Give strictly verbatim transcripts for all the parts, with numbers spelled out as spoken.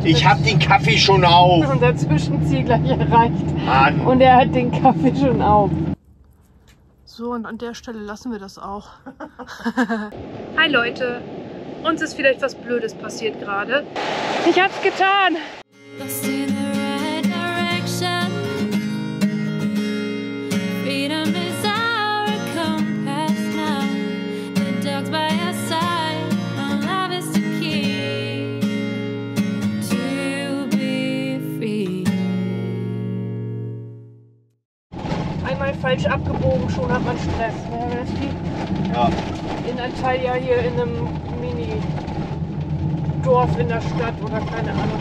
Ich habe den Kaffee schon auf. Unser Zwischenziel gleich erreicht. Mann. Und er hat den Kaffee schon auf. So, und an der Stelle lassen wir das auch. Hi Leute, uns ist vielleicht was Blödes passiert gerade. Ich hab's getan! Einmal falsch abgebogen, schon hat man Stress. Ja. In Antalya hier in einem Mini-Dorf in der Stadt oder keine Ahnung.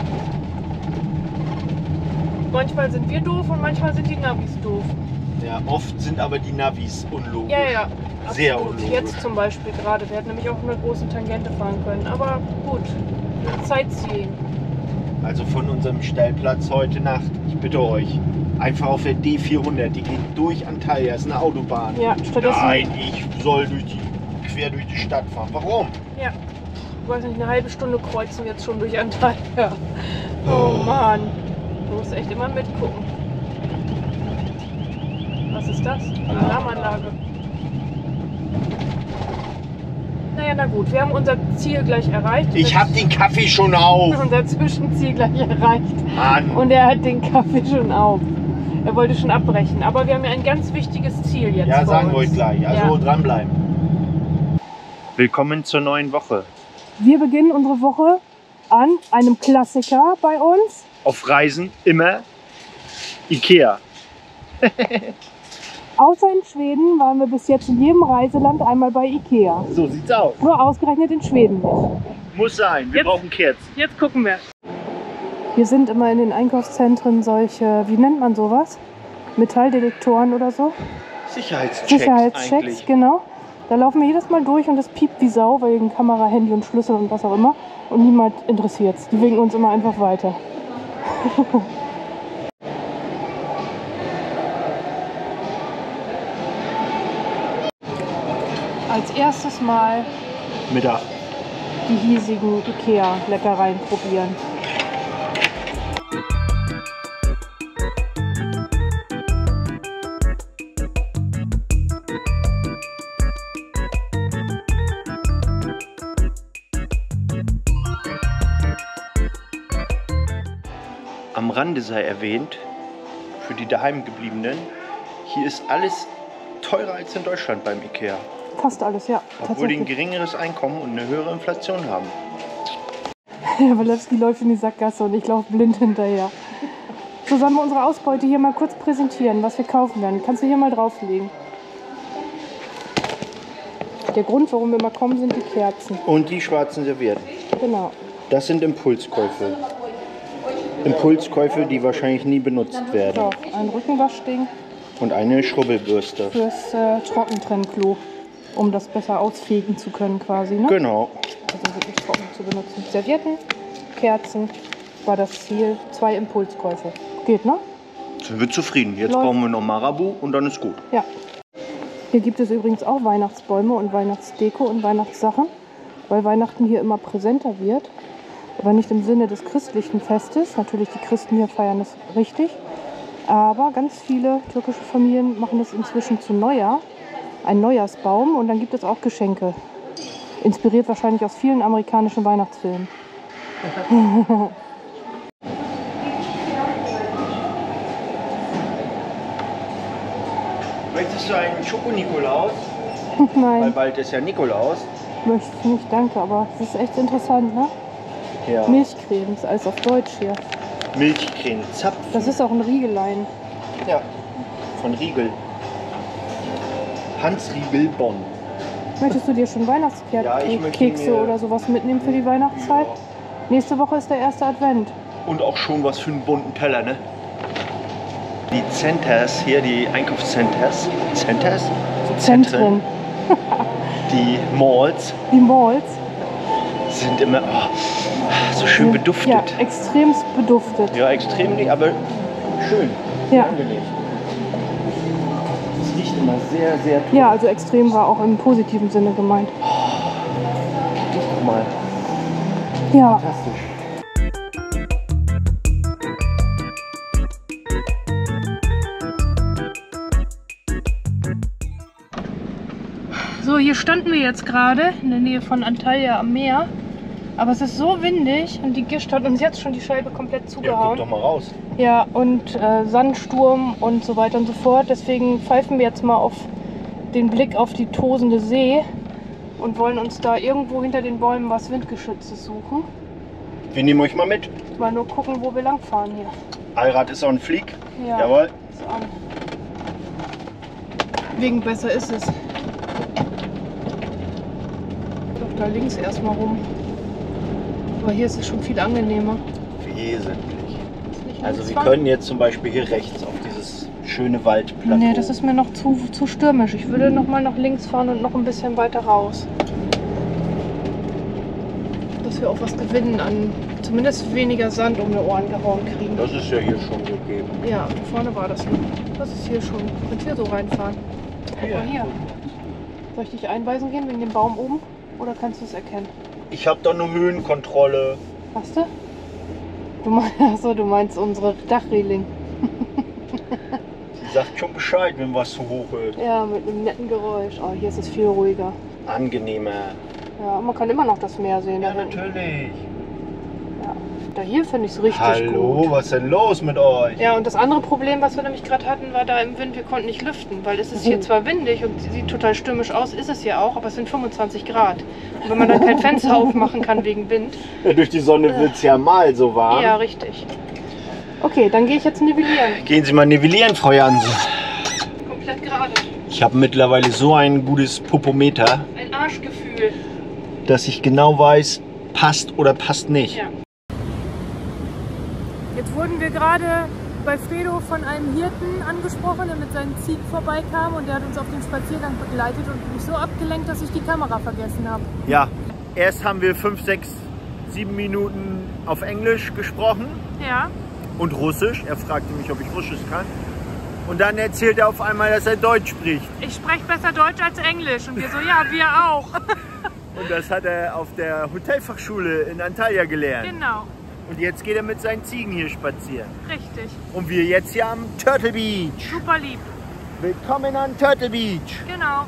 Manchmal sind wir doof und manchmal sind die Navis doof. Ja, oft sind aber die Navis unlogisch. Ja, ja. Sehr absolut. unlogisch. Jetzt zum Beispiel gerade. Wir hätten nämlich auch eine große Tangente fahren können. Aber gut, Sightseeing. Also von unserem Stellplatz heute Nacht, ich bitte euch, einfach auf der D vierhundert, die geht durch Antalya, ist eine Autobahn. Ja, stattdessen. Nein, ich soll durch die, quer durch die Stadt fahren. Warum? Ja, ich weiß nicht, eine halbe Stunde kreuzen wir jetzt schon durch Antalya. Oh Mann, du musst echt immer mitgucken. Was ist das? Alarmanlage. Naja, na gut, wir haben unser Ziel gleich erreicht. Ich habe den Kaffee schon auf. Unser Zwischenziel gleich erreicht. Mann. Und er hat den Kaffee schon auf. Er wollte schon abbrechen, aber wir haben ja ein ganz wichtiges Ziel jetzt. Ja, sagen wir uns. euch gleich. Also Ja. dranbleiben. Willkommen zur neuen Woche. Wir beginnen unsere Woche an einem Klassiker bei uns. Auf Reisen immer Ikea. Außer in Schweden waren wir bis jetzt in jedem Reiseland einmal bei Ikea. So sieht's aus. Nur ausgerechnet in Schweden nicht. Muss sein, wir Jetzt- brauchen Kerzen. Jetzt gucken wir. Hier sind immer in den Einkaufszentren solche, wie nennt man sowas? Metalldetektoren oder so? Sicherheitschecks, Sicherheitschecks, eigentlich. genau. Da laufen wir jedes Mal durch und das piept wie Sau, wegen Kamera, Handy und Schlüssel und was auch immer. Und niemand interessiert es. Die winken uns immer einfach weiter. Als erstes Mal Mittag. die hiesigen Ikea-Leckereien probieren. Am Rande sei erwähnt, für die Daheimgebliebenen, hier ist alles teurer als in Deutschland beim Ikea. Fast alles, ja. Obwohl die ein Tatsächlich. geringeres Einkommen und eine höhere Inflation haben. Ja, Walewski läuft in die Sackgasse und ich laufe blind hinterher. So, sollen wir unsere Ausbeute hier mal kurz präsentieren, was wir kaufen werden. Kannst du hier mal drauflegen. Der Grund, warum wir mal kommen, sind die Kerzen. Und die schwarzen Servietten. Genau. Das sind Impulskäufe. Impulskäufe, die wahrscheinlich nie benutzt werden. So, ein Rückenwaschding Und eine Schrubbelbürste. fürs äh, Trockentrennкlo, um das besser ausfegen zu können quasi, ne? Genau. Also wirklich trocken zu benutzen. Servietten, Kerzen war das Ziel. Zwei Impulskäufe. Geht, ne? Sind wir zufrieden. Jetzt Läuft. brauchen wir noch Marabu und dann ist gut. Ja. Hier gibt es übrigens auch Weihnachtsbäume und Weihnachtsdeko und Weihnachtssachen, weil Weihnachten hier immer präsenter wird. Aber nicht im Sinne des christlichen Festes. Natürlich, die Christen hier feiern das richtig. Aber ganz viele türkische Familien machen das inzwischen zu Neujahr. Ein Neujahrsbaum und dann gibt es auch Geschenke. Inspiriert wahrscheinlich aus vielen amerikanischen Weihnachtsfilmen. Möchtest du einen Schoko-Nikolaus? Weil Nein, bald ist ja Nikolaus. möchte ich nicht, danke. Aber es ist echt interessant, ne? Ja. Milchcreme, ist alles auf Deutsch hier. Milchcreme, Zapfen. Das ist auch ein Riegelein. Ja. Von Riegel. Hans Riegel Bonn. Möchtest du dir schon Ja, ich möchte Weihnachtskekse mir- oder sowas mitnehmen für die Weihnachtszeit? Nächste Woche ist der erste Advent. Und auch schon was für einen bunten Teller, ne? Die Centers hier, die Einkaufscenters. Centers? Zentren. Die Malls Die Malls. sind immer oh, so schön beduftet. Ja, extremst beduftet. Ja, extrem nicht, aber schön. Ja. Angenehm. Es riecht immer sehr, sehr toll. Ja, also extrem war auch im positiven Sinne gemeint. Guck mal. Ja, Fantastisch. So, hier standen wir jetzt gerade in der Nähe von Antalya am Meer. Aber es ist so windig und die Gischt hat uns jetzt schon die Scheibe komplett zugehauen. Ja, guck doch mal raus. Ja, und äh, Sandsturm und so weiter und so fort. Deswegen pfeifen wir jetzt mal auf den Blick auf die tosende See und wollen uns da irgendwo hinter den Bäumen was Windgeschütztes suchen. Wir nehmen euch mal mit. Mal nur gucken, wo wir lang fahren hier. Allrad ist on fleek. Ja, Jawohl. ist an. Wegen besser ist es. Doch da links erstmal rum. Aber hier ist es schon viel angenehmer. Wesentlich. Ist nicht Also wir links fahren? können jetzt zum Beispiel hier rechts auf dieses schöne Waldplateau. Nee, das ist mir noch zu, zu stürmisch. Ich würde noch mal nach links fahren und noch ein bisschen weiter raus. Dass wir auch was gewinnen an zumindest weniger Sand um die Ohren gehauen kriegen. Das ist ja hier schon gegeben. Ja, vorne war das noch. Das ist hier schon. Könnt hier so reinfahren. Guck mal hier. Soll ich dich einweisen gehen wegen dem Baum oben? Oder kannst du es erkennen? Ich habe doch nur Höhenkontrolle. Hast du? Du meinst, achso, du meinst unsere Dachreling. Sie sagt schon Bescheid, wenn was zu hoch ist. Ja, mit einem netten Geräusch. Oh, hier ist es viel ruhiger. Angenehmer. Ja, man kann immer noch das Meer sehen. Ja, da hinten. natürlich. Ja. Da hier finde ich es richtig Hallo, gut. was ist denn los mit euch? Ja, und das andere Problem, was wir nämlich gerade hatten, war da im Wind, wir konnten nicht lüften, weil es ist hier zwar windig und sieht total stürmisch aus, ist es ja auch, aber es sind fünfundzwanzig Grad. Und wenn man dann kein Fenster aufmachen kann wegen Wind. Ja, durch die Sonne wird es ja mal so warm. Ja, richtig. Okay, dann gehe ich jetzt nivellieren. Gehen Sie mal nivellieren, Frau Jansen. Komplett gerade. Ich habe mittlerweile so ein gutes Popometer, Ein Arschgefühl. dass ich genau weiß, passt oder passt nicht. Ja. Jetzt wurden wir gerade bei Fredo von einem Hirten angesprochen, der mit seinen Ziegen vorbeikam und der hat uns auf den Spaziergang begleitet und mich so abgelenkt, dass ich die Kamera vergessen habe. Ja, erst haben wir fünf, sechs, sieben Minuten auf Englisch gesprochen Ja. und Russisch. Er fragte mich, ob ich Russisch kann. Und dann erzählt er auf einmal, dass er Deutsch spricht. Ich spreche besser Deutsch als Englisch und wir so, ja, wir auch. Und das hat er auf der Hotelfachschule in Antalya gelernt. Genau, Und jetzt geht er mit seinen Ziegen hier spazieren. richtig. Und wir jetzt hier am Turtle Beach. Super lieb. Willkommen an Turtle Beach. Genau.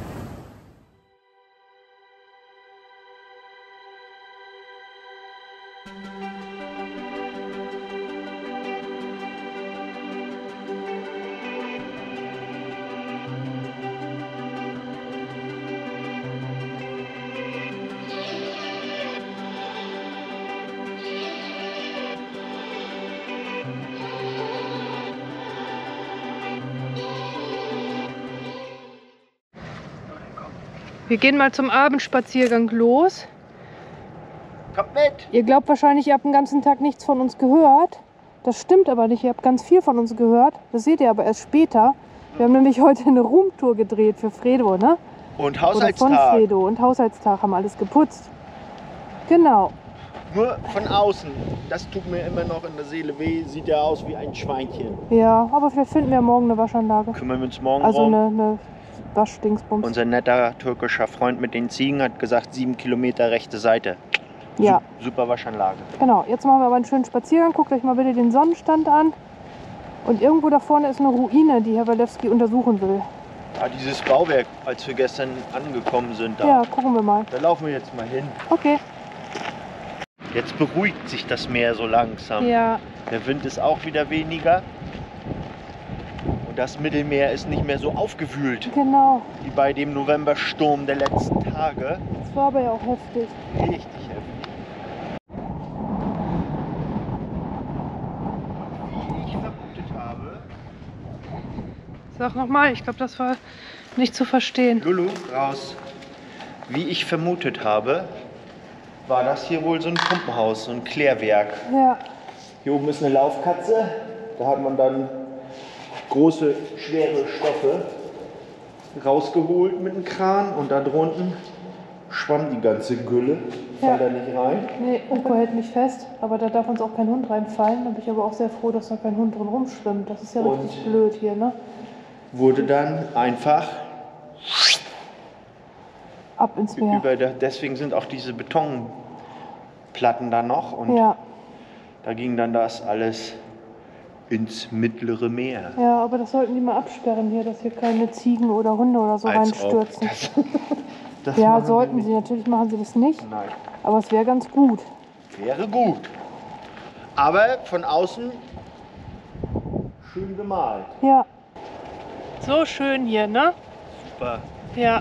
Wir gehen mal zum Abendspaziergang los. Kommt mit. Ihr glaubt wahrscheinlich, ihr habt den ganzen Tag nichts von uns gehört. Das stimmt aber nicht. Ihr habt ganz viel von uns gehört. Das seht ihr aber erst später. Wir haben nämlich heute eine Roomtour gedreht für Fredo, ne? Und Oder Haushaltstag. von Fredo. Und Haushaltstag haben alles geputzt. Genau. Nur von außen. Das tut mir immer noch in der Seele weh. Sieht ja aus wie ein Schweinchen. Ja, aber vielleicht finden wir morgen eine Waschanlage. Kümmern wir uns morgen Also drum. eine, eine Waschdingsbums. Unser netter türkischer Freund mit den Ziegen hat gesagt, sieben Kilometer rechte Seite. Ja, Su- Super Waschanlage. genau. Jetzt machen wir aber einen schönen Spaziergang. Guckt euch mal bitte den Sonnenstand an. Und irgendwo da vorne ist eine Ruine, die Herr Walewski untersuchen will. Ah, dieses Bauwerk, als wir gestern angekommen sind, da. Ja, gucken wir mal. Da laufen wir jetzt mal hin. Okay. Jetzt beruhigt sich das Meer so langsam. Ja, Der Wind ist auch wieder weniger. Und das Mittelmeer ist nicht mehr so aufgewühlt genau. wie bei dem Novembersturm der letzten Tage. Das war aber ja auch heftig. Richtig heftig. Wie ich vermutet habe. Sag nochmal, ich glaube, das war nicht zu verstehen. Lulu, raus. Wie ich vermutet habe, war das hier wohl so ein Pumpenhaus, so ein Klärwerk. Ja, Hier oben ist eine Laufkatze. Da hat man dann große, schwere Stoffe rausgeholt mit dem Kran. Und da drunten schwamm die ganze Gülle. Ja. Fällt da nicht rein. nee, Uko hält mich fest, aber da darf uns auch kein Hund reinfallen. Da bin ich aber auch sehr froh, dass da kein Hund drin rumschwimmt. Das ist ja Und- richtig blöd hier, ne? Wurde dann einfach Ab ins Meer. über der, deswegen sind auch diese Betonplatten da noch. Und Ja, da ging dann das alles ins mittlere Meer. ja, aber das sollten die mal absperren hier, dass hier keine Ziegen oder Hunde oder so Als ob reinstürzen. das- Das ja, machen sollten sie sie. Natürlich machen sie das nicht. Nein. Aber es wäre ganz gut. Wäre gut. Aber von außen schön gemalt. Ja. So schön hier, ne? Super. Ja.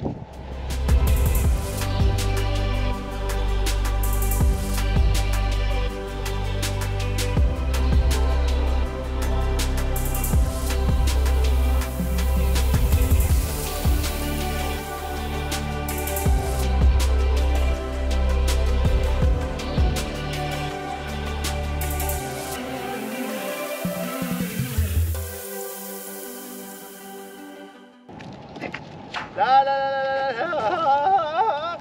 La, la, la, la, la.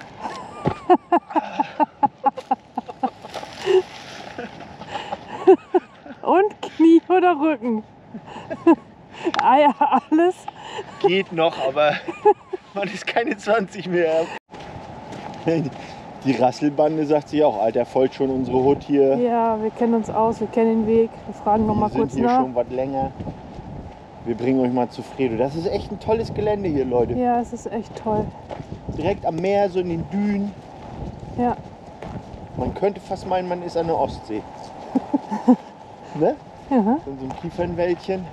Und Knie oder Rücken? Ah ja, alles. Geht noch, aber man ist keine zwanzig mehr. Die Rasselbande sagt sich auch, Alter, folgt schon unsere Hut hier. Ja, wir kennen uns aus, wir kennen den Weg. Wir fragen noch Wir mal sind kurz hier nach. schon was länger. Wir bringen euch mal zu Fredo. Das ist echt ein tolles Gelände hier, Leute. Ja, es ist echt toll. Direkt am Meer, so in den Dünen. Ja. Man könnte fast meinen, man ist an der Ostsee. Ne? Ja. In so einem Kiefernwäldchen.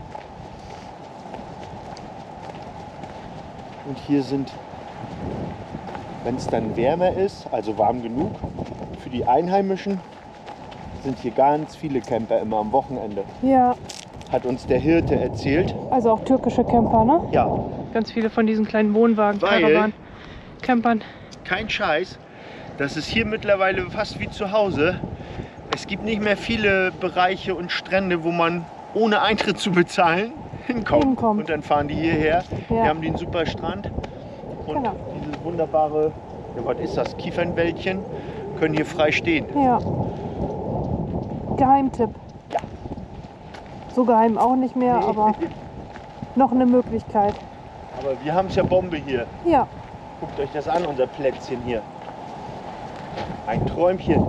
Und hier sind, wenn es dann wärmer ist, also warm genug für die Einheimischen, sind hier ganz viele Camper immer am Wochenende. Ja. Hat uns der Hirte erzählt. Also auch türkische Camper, ne? Ja. Ganz viele von diesen kleinen Wohnwagen, Weil- Caravan, Campern. Kein Scheiß. Das ist hier mittlerweile fast wie zu Hause. Es gibt nicht mehr viele Bereiche und Strände, wo man ohne Eintritt zu bezahlen hinkommt. Hinkommt. Und dann fahren die hierher. Ja. Wir haben den super Strand. Und Genau. dieses wunderbare, ja, was ist das, Kiefernwäldchen, können hier frei stehen. Ja. Geheimtipp. Ja. So geheim auch nicht mehr, Nee. aber noch eine Möglichkeit. Aber wir haben es ja Bombe hier. Ja. Guckt euch das an, unser Plätzchen hier. Ein Träumchen.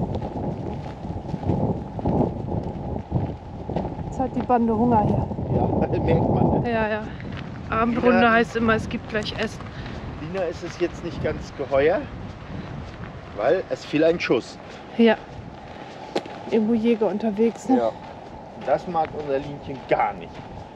Jetzt hat die Bande Hunger hier. Ja, merkt man. Ne? Ja, ja. Abendrunde Ja. heißt immer, es gibt gleich Essen. Lina ist es jetzt nicht ganz geheuer, weil es fiel ein Schuss. Ja. Irgendwo Jäger unterwegs, ne? Ja. Das mag unser Linchen gar nicht.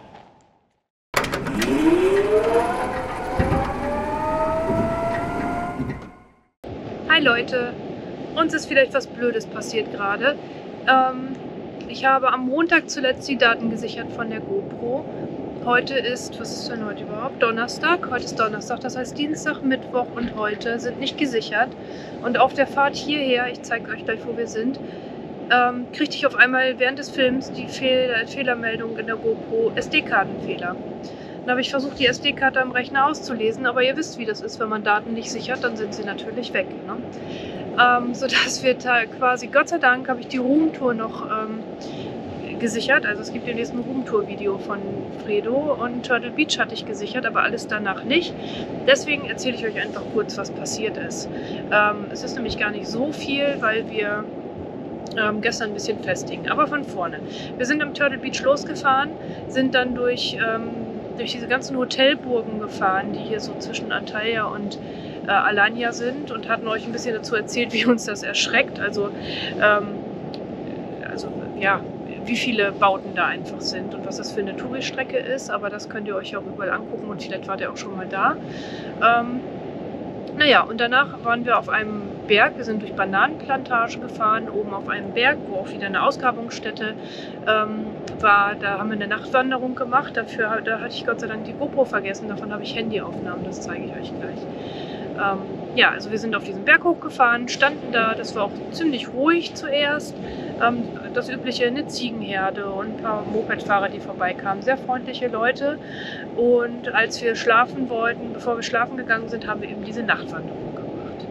Hi Leute, uns ist vielleicht was Blödes passiert gerade. Ähm, ich habe am Montag zuletzt die Daten gesichert von der GoPro. Heute ist, was ist denn heute überhaupt? Donnerstag. Heute ist Donnerstag, das heißt Dienstag, Mittwoch und heute sind nicht gesichert. Und auf der Fahrt hierher, ich zeige euch gleich, wo wir sind, ähm, kriegte ich auf einmal während des Films die Fehl Fehlermeldung in der GoPro, S D-Kartenfehler. Dann habe ich versucht, die S D-Karte am Rechner auszulesen, aber ihr wisst, wie das ist, wenn man Daten nicht sichert, dann sind sie natürlich weg. Ne? Ähm, sodass wir da quasi, Gott sei Dank, habe ich die Roomtour noch ähm, gesichert. Also es gibt demnächst ein Roomtour-Video von Fredo und Turtle Beach hatte ich gesichert, aber alles danach nicht. Deswegen erzähle ich euch einfach kurz, was passiert ist. Ähm, es ist nämlich gar nicht so viel, weil wir ähm, gestern ein bisschen festhingen. Aber von vorne. Wir sind am Turtle Beach losgefahren, sind dann durch, ähm, durch diese ganzen Hotelburgen gefahren, die hier so zwischen Antalya und äh, Alanya sind und hatten euch ein bisschen dazu erzählt, wie uns das erschreckt. Also, ähm, also ja, wie viele Bauten da einfach sind und was das für eine Touriststrecke ist. Aber das könnt ihr euch auch überall angucken und vielleicht wart ihr auch schon mal da. Ähm, naja, und danach waren wir auf einem Berg. Wir sind durch Bananenplantage gefahren, oben auf einem Berg, wo auch wieder eine Ausgrabungsstätte ähm, war. Da haben wir eine Nachtwanderung gemacht. Dafür da hatte ich Gott sei Dank die GoPro vergessen. Davon habe ich Handyaufnahmen, das zeige ich euch gleich. Ähm, ja, also wir sind auf diesen Berg hochgefahren, standen da. Das war auch ziemlich ruhig zuerst. Ähm, das übliche, eine Ziegenherde und ein paar Mopedfahrer, die vorbeikamen. Sehr freundliche Leute. Und als wir schlafen wollten, bevor wir schlafen gegangen sind, haben wir eben diese Nachtwanderung gemacht.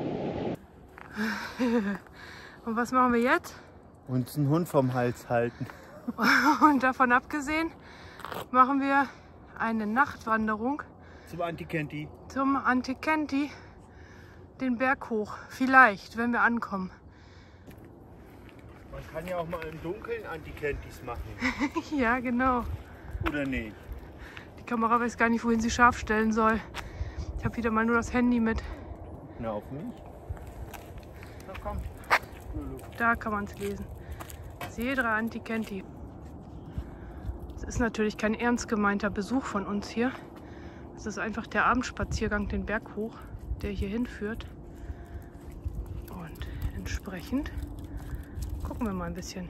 Und was machen wir jetzt? Uns einen Hund vom Hals halten. Und davon abgesehen machen wir eine Nachtwanderung Zum Antikenti. zum Antikenti, den Berg hoch. Vielleicht, wenn wir ankommen. Man kann ja auch mal im Dunkeln Antikentis machen. Ja, genau. Oder nicht? Die Kamera weiß gar nicht, wohin sie scharf stellen soll. Ich habe wieder mal nur das Handy mit. Na, auf mich. Na komm. Da kann man es lesen. Cedra Antiquenti. Es ist natürlich kein ernst gemeinter Besuch von uns hier. Es ist einfach der Abendspaziergang den Berg hoch, der hier hinführt. Und entsprechend gucken wir mal ein bisschen.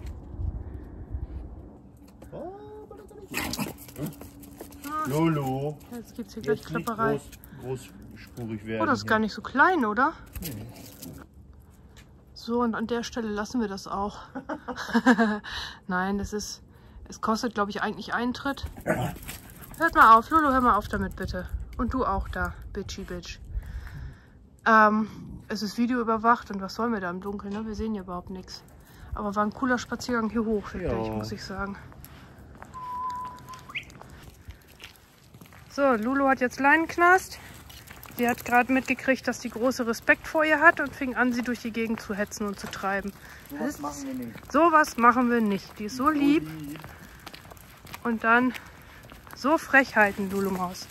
Lolo. Jetzt gibt es hier gleich Klepperei. Groß, großspurig werden. Oh, das ist gar nicht so klein, oder? Nee. So, und an der Stelle lassen wir das auch. Nein, das ist, es kostet, glaube ich, eigentlich Eintritt. Hört mal auf, Lolo, hör mal auf damit, bitte. Und du auch da, Bitchy Bitch. Ähm, es ist videoüberwacht und was sollen wir da im Dunkeln, ne? Wir sehen hier überhaupt nichts. Aber war ein cooler Spaziergang hier hoch, wirklich, ja. Muss ich sagen. So, Lulu hat jetzt Leinenknast. Sie hat gerade mitgekriegt, dass die große Respekt vor ihr hat und fing an, sie durch die Gegend zu hetzen und zu treiben. Sowas machen wir nicht. Sowas machen wir nicht. Die ist so lieb. Und dann so Frechheiten, Lulu Maus.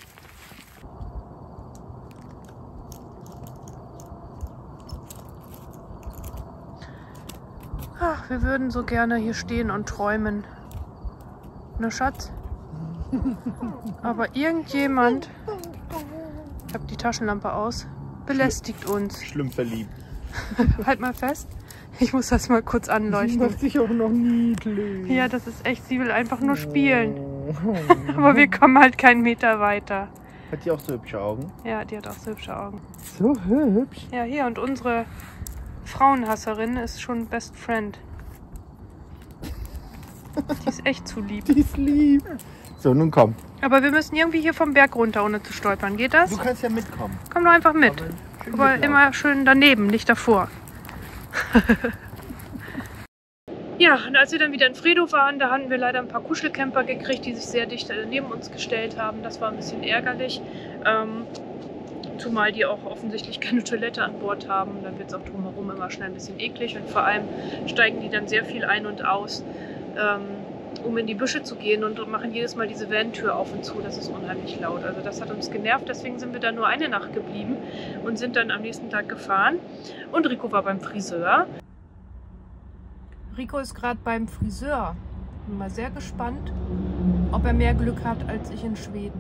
Ach, wir würden so gerne hier stehen und träumen. Ne, Schatz? Aber irgendjemand, ich habe die Taschenlampe aus, belästigt uns. Schlimm verliebt. Halt mal fest. Ich muss das mal kurz anleuchten. Sie macht sich auch noch niedlich. Ja, das ist echt, sie will einfach nur spielen. Oh. Aber wir kommen halt keinen Meter weiter. Hat die auch so hübsche Augen? Ja, die hat auch so hübsche Augen. So hübsch? Ja, hier, und unsere Frauenhasserin ist schon Best Friend. Die ist echt zu lieb. Die ist lieb. So, nun komm. Aber wir müssen irgendwie hier vom Berg runter, ohne zu stolpern. Geht das? Du kannst ja mitkommen. Komm doch einfach mit. Aber, Aber immer schön daneben, nicht davor. Ja, und als wir dann wieder in Fredo waren, da hatten wir leider ein paar Kuschelcamper gekriegt, die sich sehr dicht neben uns gestellt haben. Das war ein bisschen ärgerlich. Ähm, zumal die auch offensichtlich keine Toilette an Bord haben. Dann wird es auch drumherum immer schnell ein bisschen eklig. Und vor allem steigen die dann sehr viel ein und aus, ähm, um in die Büsche zu gehen und machen jedes Mal diese Van-Tür auf und zu. Das ist unheimlich laut. Also das hat uns genervt. Deswegen sind wir da nur eine Nacht geblieben und sind dann am nächsten Tag gefahren. Und Rico war beim Friseur. Rico ist gerade beim Friseur. Bin mal sehr gespannt, ob er mehr Glück hat als ich in Schweden.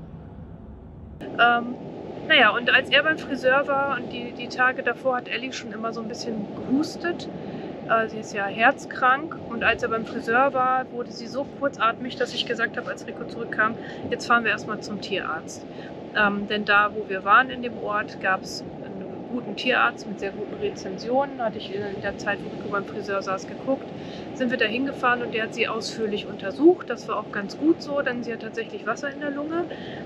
Ähm, naja, und als er beim Friseur war und die, die Tage davor hat Ellie schon immer so ein bisschen gehustet. Äh, sie ist ja herzkrank und als er beim Friseur war, wurde sie so kurzatmig, dass ich gesagt habe, als Rico zurückkam, jetzt fahren wir erstmal zum Tierarzt. Ähm, denn da, wo wir waren in dem Ort, gab es einen guten Tierarzt mit sehr guten Rezensionen. Hatte ich in der Zeit, wo Rico beim Friseur saß, geguckt. Sind wir da hingefahren und der hat sie ausführlich untersucht. Das war auch ganz gut so, denn sie hat tatsächlich Wasser in der Lunge.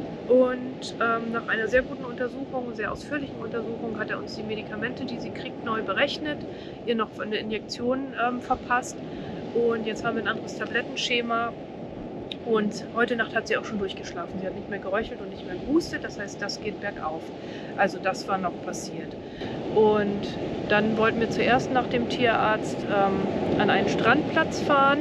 Und ähm, nach einer sehr guten Untersuchung, sehr ausführlichen Untersuchung, hat er uns die Medikamente, die sie kriegt, neu berechnet, ihr noch eine Injektion ähm, verpasst. Und jetzt haben wir ein anderes Tablettenschema. Und heute Nacht hat sie auch schon durchgeschlafen. Sie hat nicht mehr geröchelt und nicht mehr gehustet. Das heißt, das geht bergauf. Also das war noch passiert. Und dann wollten wir zuerst nach dem Tierarzt ähm, an einen Strandplatz fahren.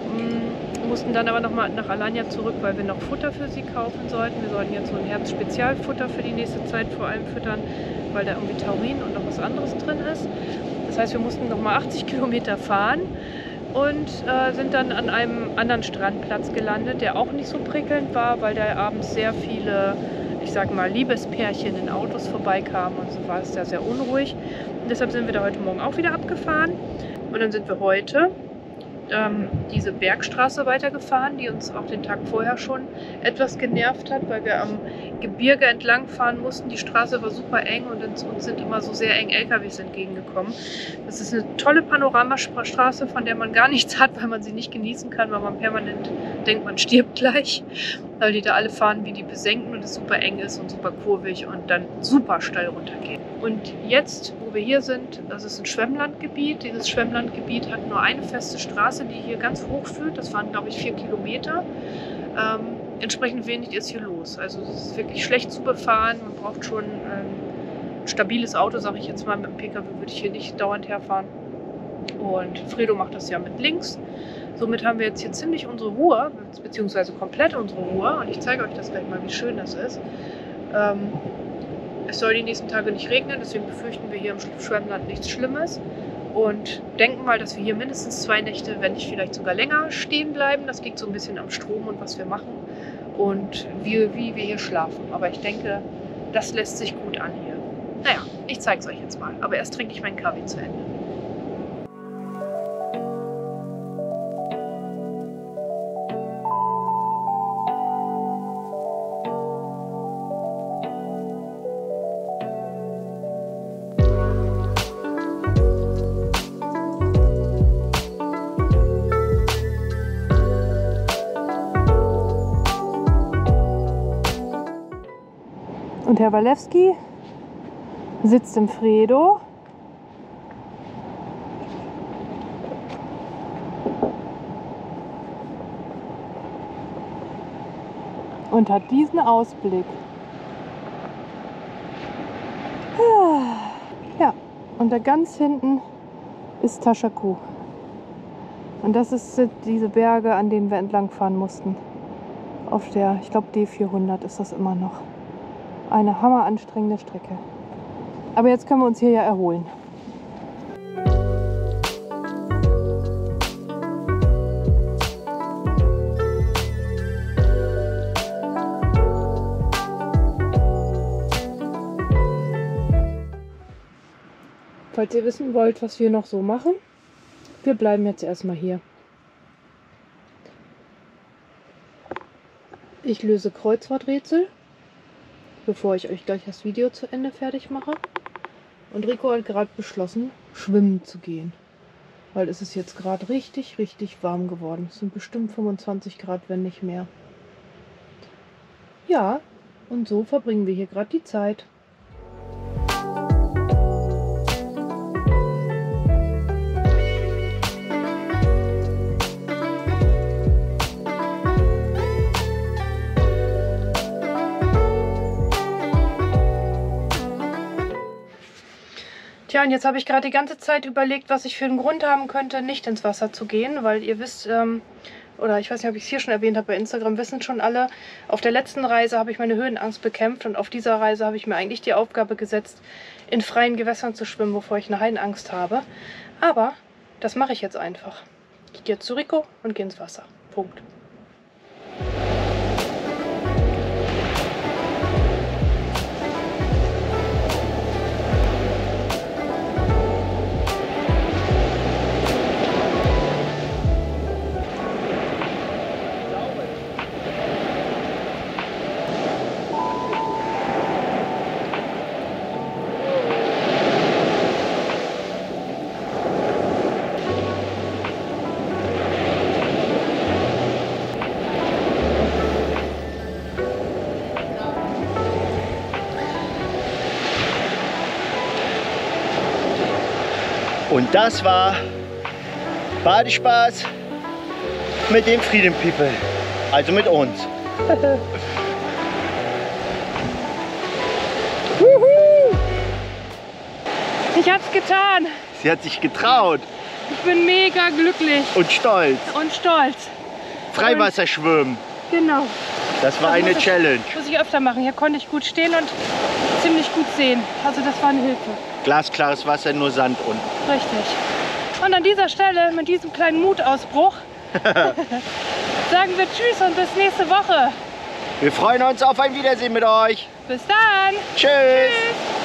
Mussten dann aber nochmal nach Alanya zurück, weil wir noch Futter für sie kaufen sollten. Wir sollten jetzt so ein Herbstspezialfutter für die nächste Zeit vor allem füttern, weil da irgendwie Taurin und noch was anderes drin ist. Das heißt, wir mussten nochmal achtzig Kilometer fahren und äh, sind dann an einem anderen Strandplatz gelandet, der auch nicht so prickelnd war, weil da abends sehr viele, ich sag mal, Liebespärchen in Autos vorbeikamen und so war es da sehr unruhig. Und deshalb sind wir da heute Morgen auch wieder abgefahren und dann sind wir heute Ähm, diese Bergstraße weitergefahren, die uns auch den Tag vorher schon etwas genervt hat, weil wir am Gebirge entlang fahren mussten. Die Straße war super eng und uns sind immer so sehr eng L K Ws entgegengekommen. Das ist eine tolle Panoramastraße, von der man gar nichts hat, weil man sie nicht genießen kann, weil man permanent denkt, man stirbt gleich, weil die da alle fahren wie die Besenken und es super eng ist und super kurvig und dann super steil runtergeht. Und jetzt, wo wir hier sind, das ist ein Schwemmlandgebiet. Dieses Schwemmlandgebiet hat nur eine feste Straße, die hier ganz hoch führt. Das waren, glaube ich, vier Kilometer. Ähm, entsprechend wenig ist hier los. Also es ist wirklich schlecht zu befahren. Man braucht schon ähm, ein stabiles Auto, sage ich jetzt mal. Mit dem P K W würde ich hier nicht dauernd herfahren. Und Fredo macht das ja mit links. Somit haben wir jetzt hier ziemlich unsere Ruhe, beziehungsweise komplett unsere Ruhe. Und ich zeige euch das gleich mal, wie schön das ist. Ähm, Es soll die nächsten Tage nicht regnen, deswegen befürchten wir hier im Schwemmland nichts Schlimmes. Und denken mal, dass wir hier mindestens zwei Nächte, wenn nicht vielleicht sogar länger, stehen bleiben. Das liegt so ein bisschen am Strom und was wir machen und wie, wie wir hier schlafen. Aber ich denke, das lässt sich gut an hier. Naja, ich zeige es euch jetzt mal. Aber erst trinke ich meinen Kaffee zu Ende. Und Herr Walewski sitzt im Fredo. Und hat diesen Ausblick. Ja, und da ganz hinten ist Taschaku. Und das ist, sind diese Berge, an denen wir entlang fahren mussten. Auf der, ich glaube D vierhundert ist das immer noch. Eine hammeranstrengende Strecke. Aber jetzt können wir uns hier ja erholen. Falls ihr wissen wollt, was wir noch so machen, wir bleiben jetzt erstmal hier. Ich löse Kreuzworträtsel, bevor ich euch gleich das Video zu Ende fertig mache. Und Rico hat gerade beschlossen, schwimmen zu gehen. Weil es ist jetzt gerade richtig, richtig warm geworden. Es sind bestimmt fünfundzwanzig Grad, wenn nicht mehr. Ja, und so verbringen wir hier gerade die Zeit. Tja, und jetzt habe ich gerade die ganze Zeit überlegt, was ich für einen Grund haben könnte, nicht ins Wasser zu gehen, weil ihr wisst, ähm, oder ich weiß nicht, ob ich es hier schon erwähnt habe, bei Instagram wissen schon alle, auf der letzten Reise habe ich meine Höhenangst bekämpft und auf dieser Reise habe ich mir eigentlich die Aufgabe gesetzt, in freien Gewässern zu schwimmen, wovor ich eine Heidenangst habe. Aber das mache ich jetzt einfach. Ich gehe zu Rico und gehe ins Wasser. Punkt. Und das war Badespaß mit den Freedom People, also mit uns. Ich hab's getan. Sie hat sich getraut. Ich bin mega glücklich. Und stolz. Und stolz. Freiwasserschwimmen. Genau. Das war das eine muss Challenge. Ich, muss ich öfter machen. Hier konnte ich gut stehen und ziemlich gut sehen. Also das war eine Hilfe. Glasklares Wasser, nur Sand unten. Richtig. Und an dieser Stelle, mit diesem kleinen Mutausbruch, sagen wir Tschüss und bis nächste Woche. Wir freuen uns auf ein Wiedersehen mit euch. Bis dann. Tschüss. Tschüss.